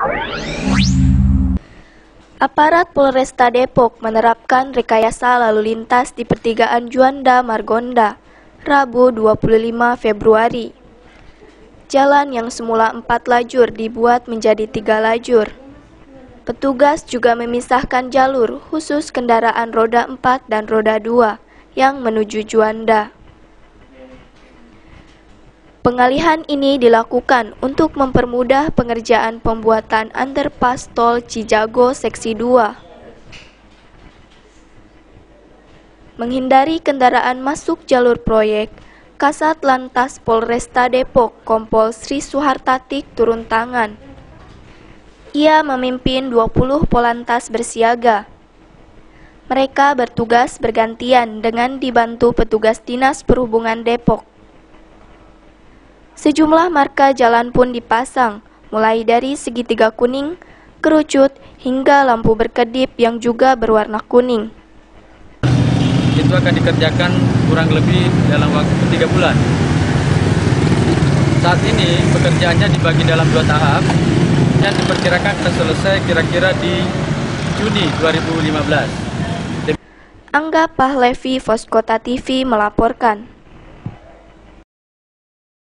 Aparat Polresta Depok menerapkan rekayasa lalu lintas di pertigaan Juanda Margonda, Rabu 25 Februari. Jalan yang semula 4 lajur dibuat menjadi 3 lajur. Petugas juga memisahkan jalur khusus kendaraan roda 4 dan roda 2 yang menuju Juanda. Pengalihan ini dilakukan untuk mempermudah pengerjaan pembuatan underpass tol Cijago Seksi 2. Menghindari kendaraan masuk jalur proyek, Kasat Lantas Polresta Depok Kompol Sri Suhartatik turun tangan. Ia memimpin 20 polantas bersiaga. Mereka bertugas bergantian dengan dibantu petugas Dinas Perhubungan Depok. Sejumlah marka jalan pun dipasang, mulai dari segitiga kuning, kerucut, hingga lampu berkedip yang juga berwarna kuning. Itu akan dikerjakan kurang lebih dalam waktu 3 bulan. Saat ini pekerjaannya dibagi dalam 2 tahap dan diperkirakan akan selesai kira-kira di Juni 2015. Angga Pahlevi, Voskota TV melaporkan.